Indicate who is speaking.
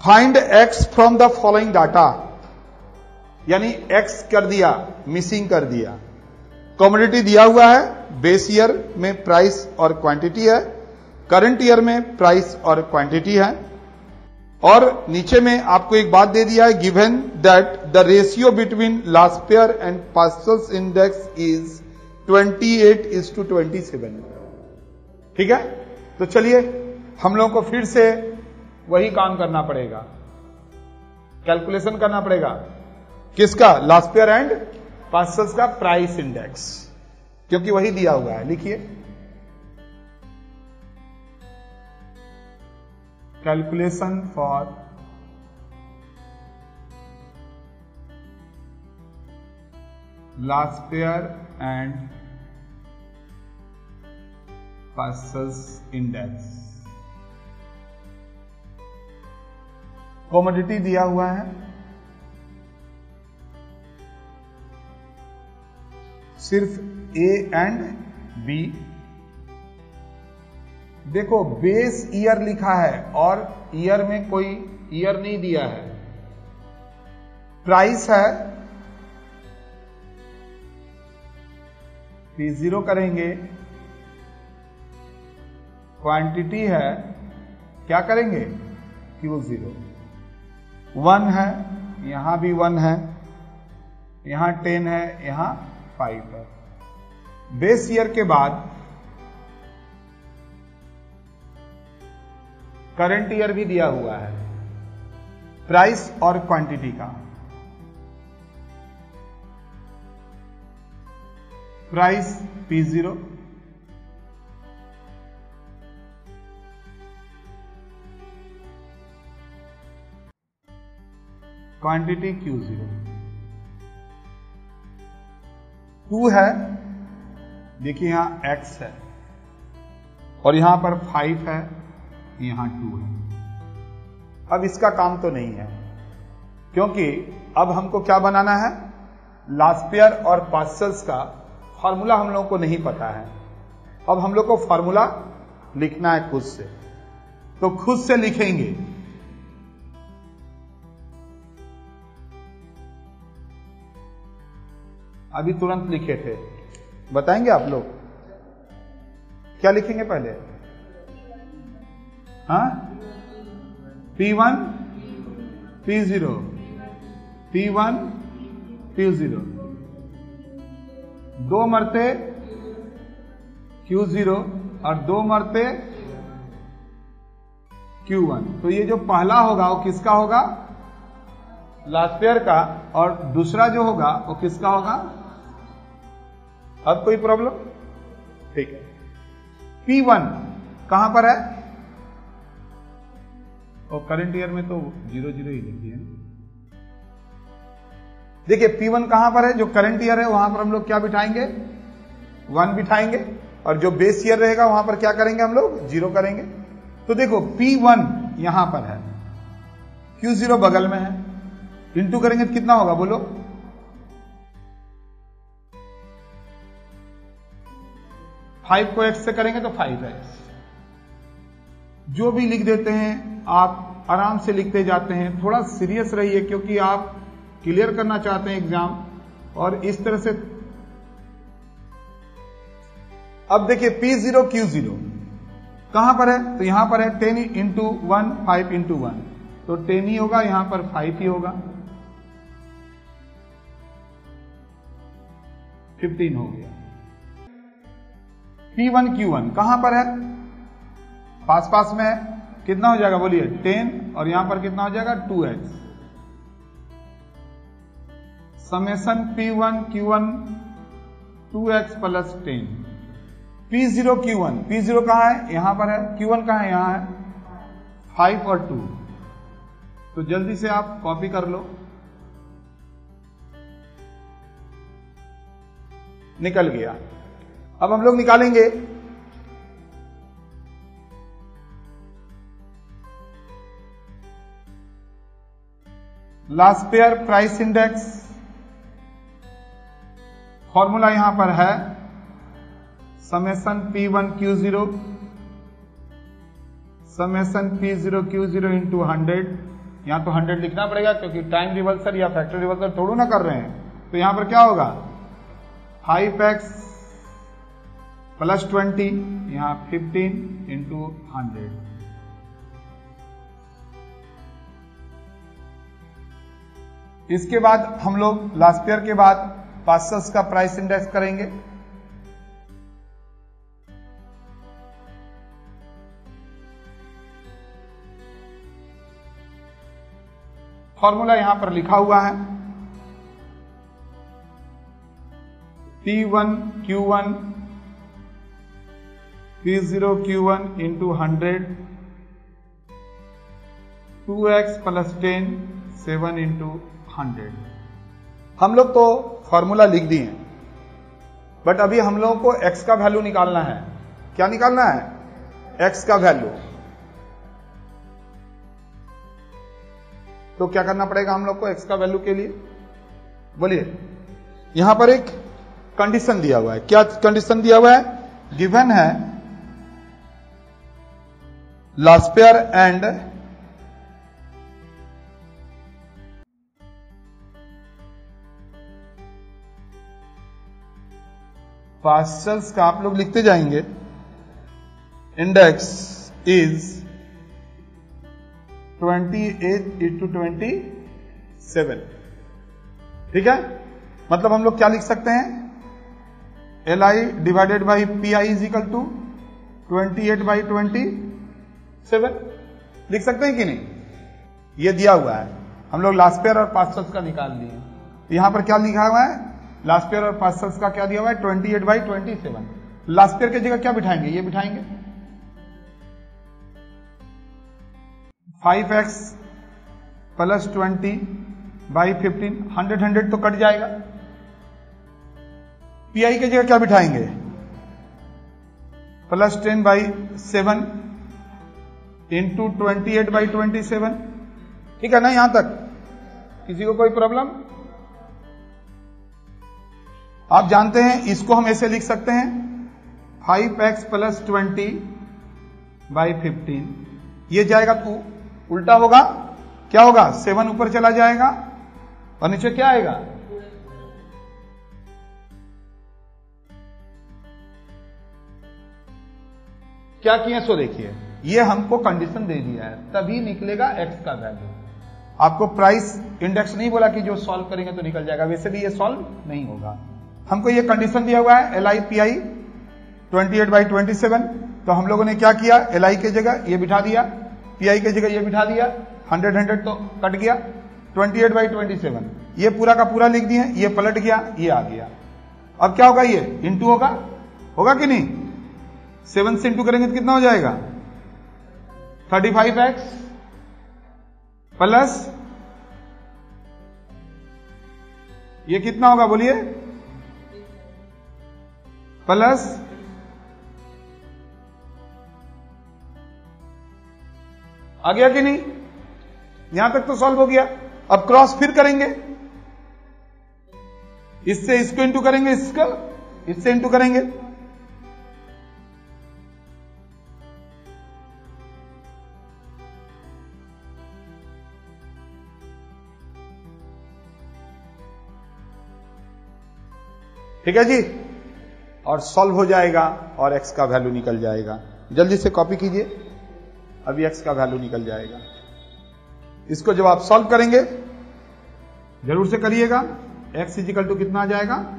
Speaker 1: Find x from the following data, यानी x कर दिया, मिसिंग कर दिया। कमोडिटी दिया हुआ है, बेस ईयर में प्राइस और क्वांटिटी है, करंट ईयर में प्राइस और क्वांटिटी है, और नीचे में आपको एक बात दे दिया है, given that the ratio between Laspeyres and Paasche's index is 28:27। ठीक है, तो चलिए हम लोगों को फिर से वही काम करना पड़ेगा, कैलकुलेशन करना पड़ेगा। किसका? लास्ट पेयर एंड पार्सल्स का प्राइस इंडेक्स, क्योंकि वही दिया हुआ है। लिखिए, calculation for Laspeyres and Paasche's index. Commodity दिया हुआ है, सिर्फ ए एंड बी। देखो बेस ईयर लिखा है और ईयर में कोई ईयर नहीं दिया है। प्राइस है, P0 करेंगे, क्वांटिटी है, क्या करेंगे? Q0। 1 है, यहां भी 1 है, यहां 10 है, यहां 5 है। बेस ईयर के बाद करंट ईयर भी दिया हुआ है, प्राइस और क्वांटिटी का। Price P0, quantity Q0। 2 है, देखिए यहां X है और यहां पर 5 है, यहां 2 है। अब इसका काम तो नहीं है, क्योंकि अब हमको क्या बनाना है? लास्ट पेयर और पार्सल्स का फॉर्मूला हम लोगों को नहीं पता है। अब हम लोग को फॉर्मूला लिखना है खुद से, तो खुद से लिखेंगे। अभी तुरंत लिखे थे, बताएंगे आप लोग क्या लिखेंगे पहले? हाँ, P1 P0, P1 P0, 2 मरते Q0 और 2 मरते Q1। तो ये जो पहला होगा वो किसका होगा? लास्ट पेयर का, और दूसरा जो होगा वो किसका होगा? अब कोई प्रॉब्लम? ठीक है। P1 कहां पर है? और करंट ईयर में तो 0 0 ही लिखी है। देखिए P1 कहां पर है? जो करंट ईयर है वहां पर हम लोग क्या बिठाएंगे? 1 बिठाएंगे, और जो बेस ईयर रहेगा वहां पर क्या करेंगे हम लोग? 0 करेंगे। तो देखो P1 यहां पर है, Q0 बगल में है, इंटू करेंगे तो कितना होगा बोलो? 5 को x से करेंगे तो 5x। जो भी लिख देते हैं आप आराम से लिखते जाते हैं, थोड़ा सीरियस रहिए, क्योंकि आप क्लियर करना चाहते हैं एग्जाम, और इस तरह से। अब देखिए P0 Q0 कहां पर है? तो यहां पर है 10 इंटू 1, 5 इंटू 1, तो 10 ही होगा, यहां पर 5 ही होगा, 15 हो गया। P1 Q1 कहां पर है? पास पास में है, कितना हो जाएगा बोलिए? 10, और यहां पर कितना हो जाएगा? 2x। Summation P1 Q1 2x plus 10। P0 Q1, P0 कहां है? यहां पर है। Q1 कहां है? यहां है, 5 और 2। तो जल्दी से आप कॉपी कर लो, निकल गया। अब हम लोग निकालेंगे Laspeyres price index. Formula यहां पर है summation P1 Q0 summation P0 Q0 into 100, यहां तो 100 लिखना पड़ेगा क्योंकि टाइम रिवर्सल या फैक्टर रिवर्सल थोड़ा ना कर रहे हैं। तो यहां पर क्या होगा 5x प्लस 20, यहां 15 इंटू 100। इसके बाद हम लोग लास्ट ईयर के बाद पार्सल्स का प्राइस इंडेक्स करेंगे। फॉर्मूला यहां पर लिखा हुआ है P1 Q1 P0 Q1 into 100 2x plus 10 7 into 100। हम लोग तो फॉर्मूला लिख दिए, बट अभी हम लोगों को x का वैल्यू निकालना है। क्या निकालना है? x का वैल्यू। तो क्या करना पड़ेगा हम लोग को x का वैल्यू के लिए? बोलिए। यहां पर एक कंडीशन दिया हुआ है। क्या कंडीशन दिया हुआ है? गिवन है लास्ट पेयर एंड पार्सल्स का आप लोग लिखते जाएंगे। Index is 28/27। ठीक है, मतलब हम लोग क्या लिख सकते हैं? LI divided by PI is equal to 28/27 लिख सकते हैं कि नहीं? ये दिया हुआ है। हम लोग लास्ट पेयर और पार्सल्स का निकाल लिए। यहां पर क्या लिखा हुआ है? लास्ट पेयर और पार्सल्स का क्या दिया हुआ है? 28/27। लास्ट पेयर की जगह क्या बिठाएंगे? ये बिठाएंगे 5x प्लस 20/15। 100 तो कट जाएगा। PI की जगह क्या बिठाएंगे? Plus 10/7 into 28/27। ठीक है ना? यहां तक किसी को कोई प्रॉब्लम? आप जानते हैं इसको हम ऐसे लिख सकते हैं 5x प्लस 20/15। ये जाएगा टू, उल्टा होगा क्या होगा? 7 ऊपर चला जाएगा और नीचे क्या आएगा? क्या किए सो देखिए, ये हमको कंडीशन दे दिया है, तभी निकलेगा x का वैल्यू। आपको प्राइस इंडेक्स नहीं बोला कि जो सॉल्व करेंगे तो निकल जाएगा, वैसे भी ये सॉल्व नहीं होगा। हमको ये कंडीशन दिया हुआ है LI PI 28/27। तो हम लोगों ने क्या किया? LI की जगह ये बिठा दिया, PI की जगह ये बिठा दिया। 100 तो कट गया। 28/27 ये पूरा का पूरा लिख दिए। ये पलट गया, ये आ गया। अब क्या होगा? ये इंटू होगा, होगा कि नहीं? 7 से इंटू करेंगे तो कितना हो जाएगा? 35x प्लस ये कितना होगा? बोलिए। प्लस आ गया कि नहीं? यहां तक तो सॉल्व हो गया। अब क्रॉस फिर करेंगे, इससे इसको इंटू करेंगे, इसको इससे इंटू करेंगे। ठीक है जी, और सॉल्व हो जाएगा और x का वैल्यू निकल जाएगा। जल्दी से कॉपी कीजिए, अभी x का वैल्यू निकल जाएगा। इसको जब आप सॉल्व करेंगे जरूर से करिएगा। x इजिकल टू कितना आ जाएगा?